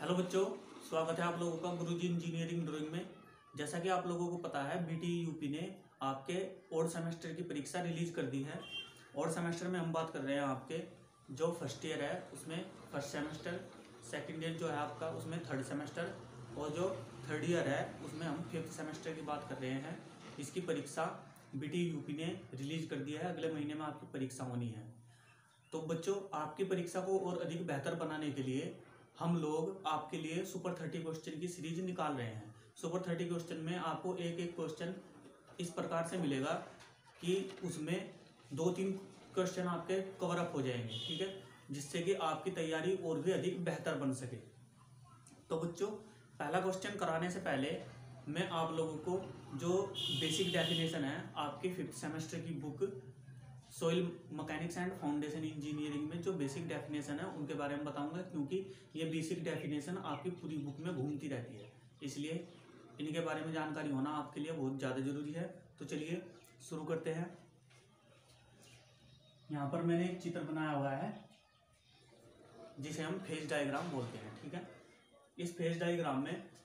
Hello बच्चों, स्वागत है आप लोगों का गुरुजी इंजीनियरिंग ड्राइंग में। जैसा कि आप लोगों को पता है, बीटी यूपी ने आपके ओड सेमेस्टर की परीक्षा रिलीज कर दी है। ओड सेमेस्टर में हम बात कर रहे हैं आपके जो फर्स्ट ईयर है उसमें फर्स्ट सेमेस्टर, सेकंड ईयर जो है आपका उसमें थर्ड सेमेस्टर, और जो थर्ड ईयर है उसमें हम फिफ्थ सेमेस्टर की बात कर रहे हैं। इसकी परीक्षा बीटी यूपी ने रिलीज कर दिया है। अगले महीने में आपकी परीक्षा होनी है। तो बच्चों, आपकी परीक्षा को और अधिक बेहतर बनाने के लिए हम लोग आपके लिए सुपर 30 क्वेश्चन की सीरीज निकाल रहे हैं। सुपर 30 क्वेश्चन में आपको एक एक क्वेश्चन इस प्रकार से मिलेगा कि उसमें 2-3 क्वेश्चन आपके कवर अप हो जाएंगे, ठीक है, जिससे कि आपकी तैयारी और भी अधिक बेहतर बन सके। तो बच्चों, पहला क्वेश्चन कराने से पहले मैं आप लोगों को जो बेसिक डेफिनेशन है आपकी फिफ्थ सेमेस्टर की book soil mechanics and foundation engineering में जो बेसिक डेफिनेशन है उनके बारे में बताऊंगा, क्योंकि ये बेसिक डेफिनेशन आपकी पूरी बुक में घूमती रहती है, इसलिए इनके बारे में जानकारी होना आपके लिए बहुत ज़्यादा जरूरी है। तो चलिए शुरू करते हैं। यहाँ पर मैंने एक चित्र बनाया हुआ है जिसे हम फेज डायग्राम बोलते हैं, ठीक है। इस फेज डायग्राम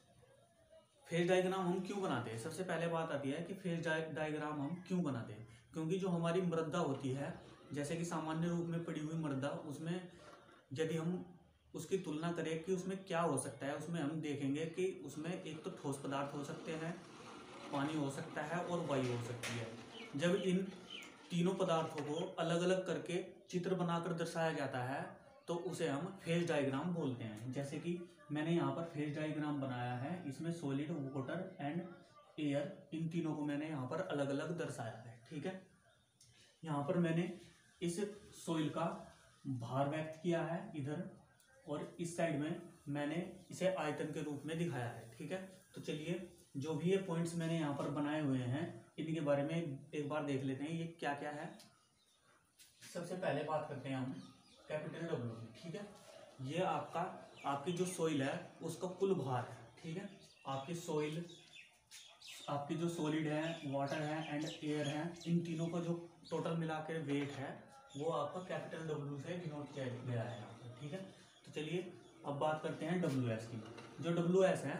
हम क्यों बनाते हैं? सबसे पहले बात आती है कि फेज डायग्राम हम क्यों बनाते हैं। क्योंकि जो हमारी मृदा होती है, जैसे कि सामान्य रूप में पड़ी हुई मृदा, उसमें यदि हम उसकी तुलना करें कि उसमें क्या हो सकता है, उसमें हम देखेंगे कि उसमें एक तो ठोस पदार्थ हो सकते हैं, पानी हो सकता है और वायु हो सकती है। जब इन तीनों पदार्थों को अलग अलग करके चित्र बनाकर दर्शाया जाता है तो उसे हम फेज डायग्राम बोलते हैं। जैसे कि मैंने यहाँ पर फेज डायग्राम बनाया है, इसमें सॉलिड, वाटर एंड एयर, इन तीनों को मैंने यहाँ पर अलग अलग दर्शाया है, ठीक है। यहाँ पर मैंने इस सॉइल का भार व्यक्त किया है इधर, और इस साइड में मैंने इसे आयतन के रूप में दिखाया है, ठीक है। तो चलिए, जो भी ये पॉइंट्स मैंने यहाँ पर बनाए हुए हैं इनके बारे में एक बार देख लेते हैं ये क्या क्या है। सबसे पहले बात करते हैं हम कैपिटल डब्ल्यू की, ठीक है। ये आपकी जो सॉइल है उसका कुल भार है, ठीक है। आपकी सॉइल, आपकी जो सॉलिड है, वाटर है एंड एयर है, इन तीनों का जो टोटल मिला के वेट है वो आपका कैपिटल डब्ल्यू से डिनोट किया गया है यहाँ पर, ठीक है। तो चलिए अब बात करते हैं डब्ल्यू एस की। जो डब्ल्यू एस है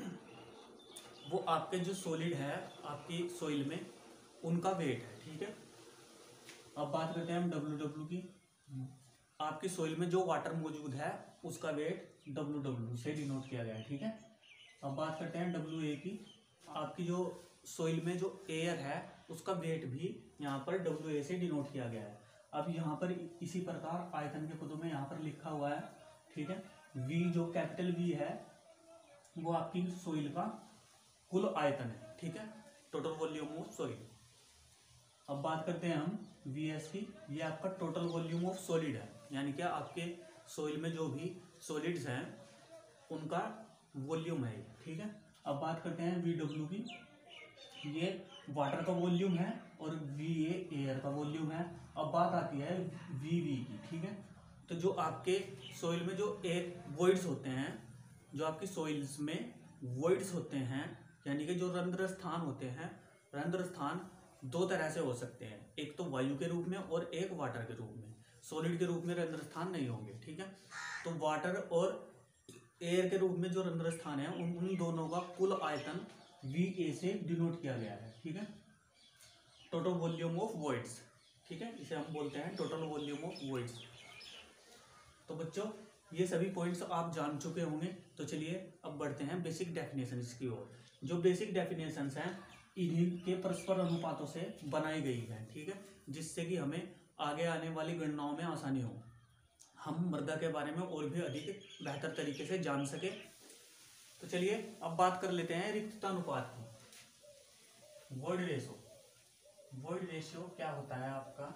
वो आपके जो सॉलिड है आपकी सॉइल में उनका वेट है, ठीक है। अब बात करते हैं हम डब्ल्यू डब्ल्यू की। आपकी सॉइल में जो वाटर मौजूद है उसका वेट डब्ल्यू डब्ल्यू से डिनोट किया गया है, ठीक है। अब बात करते हैं डब्ल्यू ए की। आपकी जो सॉइल में जो एयर है उसका वेट भी यहाँ पर डब्ल्यू ए से डिनोट किया गया है। अब यहाँ पर इसी प्रकार आयतन के पदों में यहाँ पर लिखा हुआ है, ठीक है। वी, जो कैपिटल वी है, वो आपकी सॉइल का कुल आयतन है, ठीक है, टोटल वॉल्यूम ऑफ सॉइल। अब बात करते हैं हम वी एस की। ये आपका टोटल वॉल्यूम ऑफ सॉलिड है, यानी कि आपके सॉइल में जो भी सॉलिड्स हैं उनका वॉल्यूम है, ठीक है। अब बात करते हैं वी डब्ल्यू की। ये वाटर का वॉल्यूम है और वी ए एयर का वॉल्यूम है। अब बात आती है वी वी की, ठीक है। तो जो आपके सॉइल में जो एयर वॉइड्स होते हैं, जो आपकी सॉइल्स में वॉइड्स होते हैं, यानी कि जो रंध्र स्थान होते हैं, रंध्र स्थान दो तरह से हो सकते हैं, एक तो वायु के रूप में और एक वाटर के रूप में। सॉलिड के रूप में रंध्र स्थान नहीं होंगे, ठीक है। तो वाटर और एयर के रूप में जो रंध्र स्थान है उन दोनों का कुल आयतन वी ए से डिनोट किया गया है, ठीक है। टोटल वॉल्यूम ऑफ वॉइड्स, ठीक है, इसे हम बोलते हैं टोटल वॉल्यूम ऑफ वॉइड्स। तो बच्चों, ये सभी पॉइंट्स आप जान चुके होंगे। तो चलिए अब बढ़ते हैं बेसिक डेफिनेशन की ओर। जो बेसिक डेफिनेशन हैं इन्हीं के परस्पर अनुपातों से बनाई गई है, ठीक है, जिससे कि हमें आगे आने वाली गणनाओं में आसानी हो, हम मृदा के बारे में और भी अधिक बेहतर तरीके से जान सके। तो चलिए अब बात कर लेते हैं रिक्तता अनुपात की। वॉइड रेशो, वॉइड रेशियो क्या होता है आपका?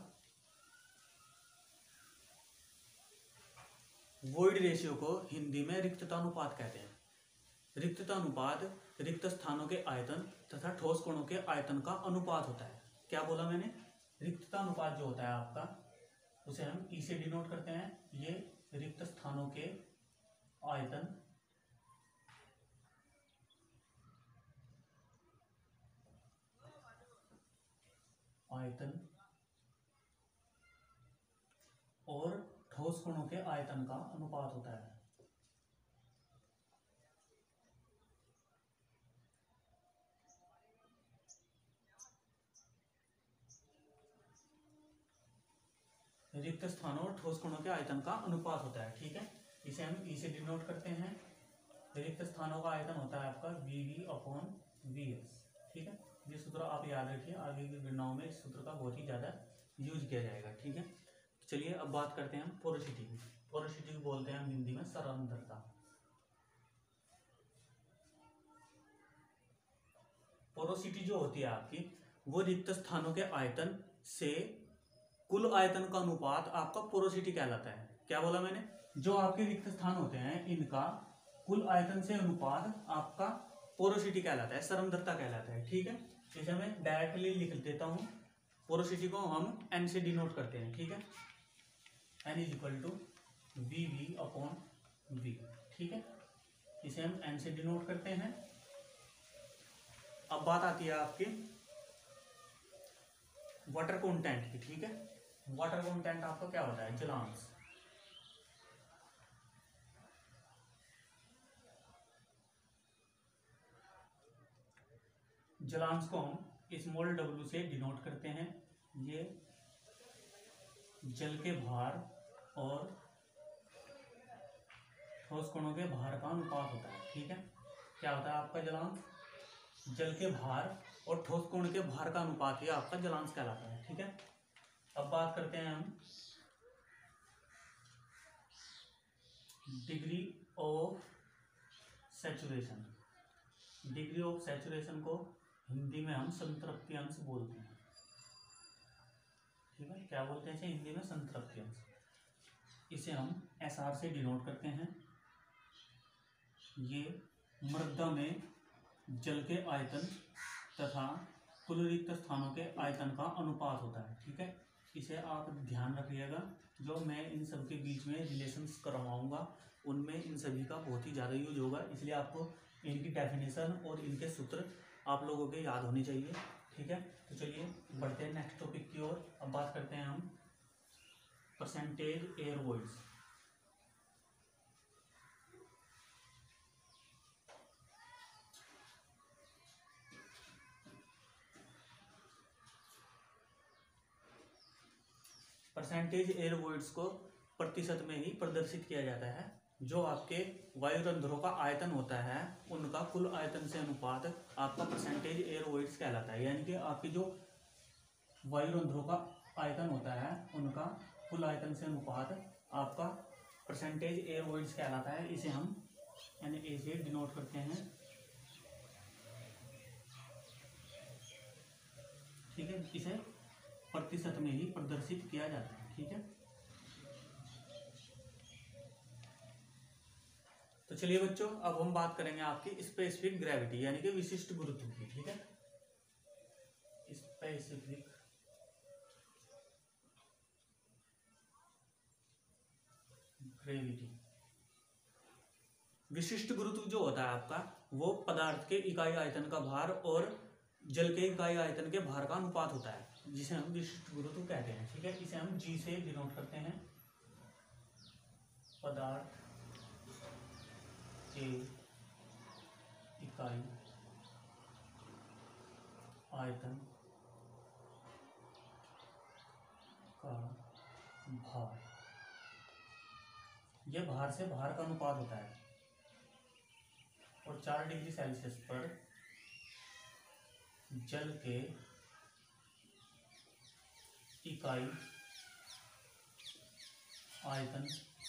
वॉइड रेशियो को हिंदी में रिक्तता अनुपात कहते हैं। रिक्तता अनुपात रिक्त स्थानों के आयतन तथा ठोस कणों के आयतन का अनुपात होता है। क्या बोला मैंने? रिक्तता अनुपात जो होता है आपका, उसे हम ई से डिनोट करते हैं। ये रिक्त स्थानों के आयतन और ठोस कणों के आयतन का अनुपात होता है। रिक्त स्थानों और ठोस कणों के आयतन का अनुपात होता है। ठीक है, इसे हम ई से डिनोट करते हैं। रिक्त स्थानों का आयतन होता है आपका VV/VS। ठीक है, ये सूत्र आप याद रखिए, आगे की गणनाओं में इस सूत्र का बहुत ही ज़्यादा यूज किया जाएगा। ठीक है, चलिए अब बात करते हैं हम पोरोसिटी की। पोरोसिटी को बोलते हैं हम हिंदी में सरंध्रता। पोरोसिटी जो होती है आपकी, वो रिक्त स्थानों के आयतन से कुल आयतन का अनुपात आपका पोरोसिटी कहलाता है। क्या बोला मैंने? जो आपके रिक्त स्थान होते हैं इनका कुल आयतन से अनुपात आपका पोरोसिटी कहलाता है, सरंध्रता कहलाता है। ठीक है, इसे मैं डायरेक्टली लिख देता हूं। पोरोसिटी को हम N से डिनोट करते हैं। ठीक है, N = VV/V। ठीक है, इसे हम N से डिनोट करते हैं। अब बात आती है आपके वाटर कंटेंट की। ठीक है, वाटर कंटेंट आपका क्या होता है? जलांश। जलांश को हम स्मॉल w से डिनोट करते हैं। ये जल के भार और ठोस कणों के भार का अनुपात होता है। ठीक है, क्या होता है आपका जलांश? जल के भार और ठोस कण के भार का अनुपात ही आपका जलांश कहलाता है। ठीक है, अब बात करते हैं हम degree of saturation. Degree of saturation को हिंदी में हम संतृप्ति अंश बोलते हैं। ठीक है, क्या बोलते हैं इसे हिंदी में? संतृप्ति अंश। इसे हम SR से डिनोट करते हैं। ये मृदा में जल के आयतन तथा कुल रिक्त स्थानों के आयतन का अनुपात होता है। ठीक है, इसे आप ध्यान रखिएगा। जो मैं इन सब के बीच में रिलेशंस करवाऊंगा उनमें इन सभी का बहुत ही ज़्यादा यूज होगा, इसलिए आपको इनकी डेफिनेशन और इनके सूत्र आप लोगों के याद होने चाहिए। ठीक है, तो चलिए बढ़ते हैं नेक्स्ट टॉपिक की ओर। अब बात करते हैं हम percentage air voids. Percentage air voids को प्रतिशत में ही प्रदर्शित किया जाता है। जो आपके वायुरंध्रों का आयतन होता है उनका कुल आयतन से अनुपात आपका परसेंटेज एयर वॉइड्स कहलाता है। यानी कि आपकी जो वायुरंध्रों का आयतन होता है उनका कुल आयतन से अनुपात आपका परसेंटेज एयर वॉइड्स कहलाता है। इसे हम NA से डिनोट करते हैं। ठीक है, इसे प्रतिशत में ही प्रदर्शित किया जाता है। ठीक है, तो चलिए बच्चों अब हम बात करेंगे आपकी स्पेसिफिक ग्रेविटी यानी कि विशिष्ट गुरुत्व की। ठीक है, स्पेसिफिक ग्रेविटी। विशिष्ट गुरुत्व जो होता है आपका वो पदार्थ के इकाई आयतन का भार और जल के इकाई आयतन के भार का अनुपात होता है, जिसे हम विशिष्ट गुरुत्व कहते हैं। ठीक है, इसे हम G से डिनोट करते हैं। पदार्थ के इकाई आयतन का भार, यह भार से भार का अनुपात होता है और 4 डिग्री सेल्सियस पर जल के इकाई आयतन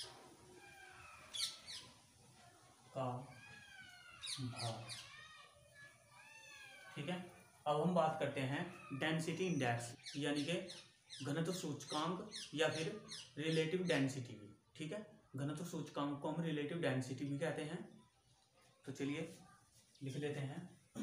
का भार। ठीक है, अब हम बात करते हैं डेंसिटी इंडेक्स यानी कि घनत्व सूचकांक या फिर रिलेटिव डेंसिटी भी। ठीक है, घनत्व सूचकांक को हम रिलेटिव डेंसिटी भी कहते हैं। तो चलिए लिख लेते हैं।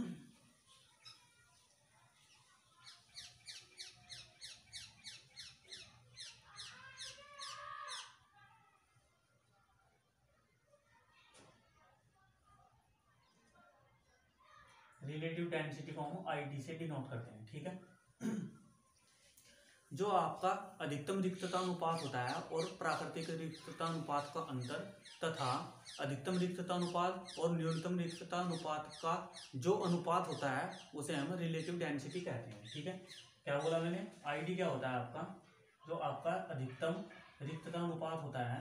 रिलेटिव डेंसिटी को हम ID से डिनोट करते हैं। ठीक है, जो आपका अधिकतम रिक्तता अनुपात होता है और प्राकृतिक रिक्तता अनुपात का अंतर तथा अधिकतम रिक्तता अनुपात और न्यूनतम रिक्तता अनुपात का जो अनुपात होता है उसे हम रिलेटिव डेंसिटी कहते हैं। ठीक है, क्या बोला मैंने? ID क्या होता है आपका? जो आपका अधिकतम रिक्तता अनुपात होता है,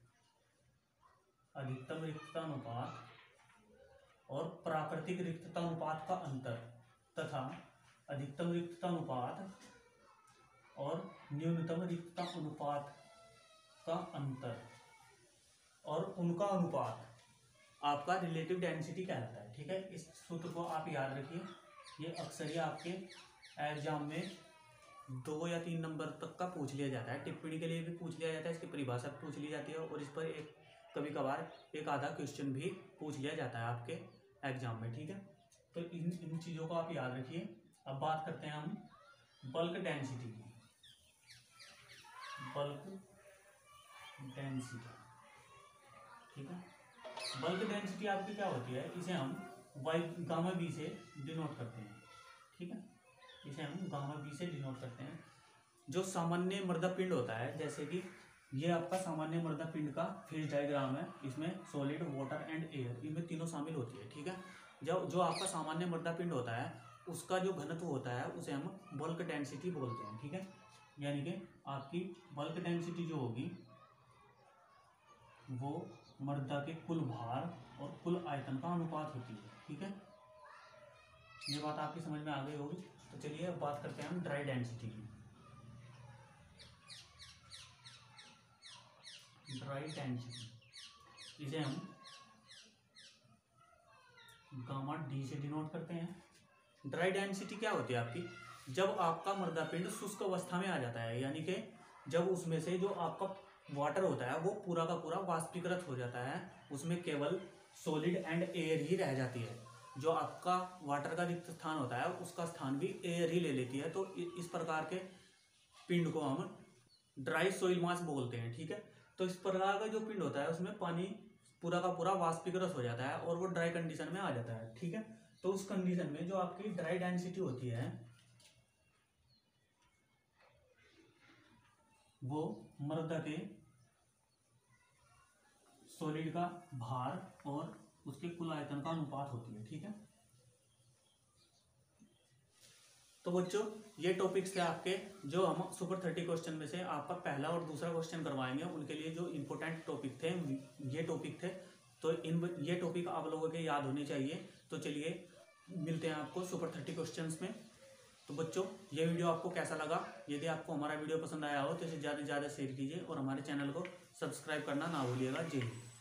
अधिकतम रिक्तता अनुपात और प्राकृतिक रिक्तता अनुपात का अंतर, तथा अधिकतम रिक्तता अनुपात और न्यूनतम रिक्तता अनुपात का अंतर और उनका अनुपात आपका रिलेटिव डेंसिटी कहलाता है। ठीक है, इस सूत्र को आप याद रखिए। ये अक्सर ही आपके एग्जाम में 2 या 3 नंबर तक का पूछ लिया जाता है, टिप्पणी के लिए भी पूछ लिया जाता है, इसकी परिभाषा पूछ ली जाती है और इस पर एक कभी कभार एक आधा क्वेश्चन भी पूछ लिया जाता है आपके एग्जाम में। ठीक है, तो इन चीज़ों को आप याद रखिए। अब बात करते हैं हम बल्क डेंसिटी की। बल्क डेंसिटी, ठीक है, बल्क डेंसिटी आपकी क्या होती है, इसे हम गामा बी से डिनोट करते हैं। ठीक है, इसे हम गामा बी से डिनोट करते हैं। जो सामान्य मृदा पिंड होता है, जैसे कि ये आपका सामान्य मृदा पिंड का फेज डायग्राम है, इसमें सॉलिड, वाटर एंड एयर, इनमें तीनों शामिल होती है। ठीक है, जो आपका सामान्य मृदा पिंड होता है उसका जो घनत्व होता है उसे हम बल्क डेंसिटी बोलते हैं। ठीक है, यानी कि आपकी बल्क डेंसिटी जो होगी वो मृदा के कुल भार और कुल आयतन का अनुपात होती है। ठीक है, ये बात आपकी समझ में आ गई होगी। तो चलिए अब बात करते हैं हम ड्राई डेंसिटी की। ड्राई डेंसिटी, इसे हम गामा डी से डिनोट करते हैं। ड्राई डेंसिटी क्या होती है आपकी, जब आपका मृदा पिंड शुष्क अवस्था में आ जाता है, यानी कि जब उसमें से जो आपका वाटर होता है वो पूरा का पूरा वाष्पीकृत हो जाता है, उसमें केवल सॉलिड एंड एयर ही रह जाती है। जो आपका वाटर का रिक्त स्थान होता है उसका स्थान भी एयर ही ले लेती है। तो इस प्रकार के पिंड को हम ड्राई सोइल मास बोलते हैं। ठीक है, तो इस प्रकार का जो पिंड होता है उसमें पानी पूरा का पूरा वाष्पीकृत हो जाता है और वो ड्राई कंडीशन में आ जाता है। ठीक है, तो उस कंडीशन में जो आपकी ड्राई डेंसिटी होती है वो मृदा के सॉलिड का भार और उसके कुल आयतन का अनुपात होती है। ठीक है, तो बच्चों ये टॉपिक्स थे आपके, जो हम सुपर 30 क्वेश्चन में से आपका पहला और दूसरा क्वेश्चन करवाएंगे, उनके लिए जो इंपॉर्टेंट टॉपिक थे ये टॉपिक थे। तो ये टॉपिक आप लोगों के याद होने चाहिए। तो चलिए मिलते हैं आपको सुपर 30 क्वेश्चंस में। तो बच्चों ये वीडियो आपको कैसा लगा, यदि आपको हमारा वीडियो पसंद आया हो तो इसे ज़्यादा से ज़्यादा शेयर कीजिए और हमारे चैनल को सब्सक्राइब करना ना भूलिएगा। जय हिंद।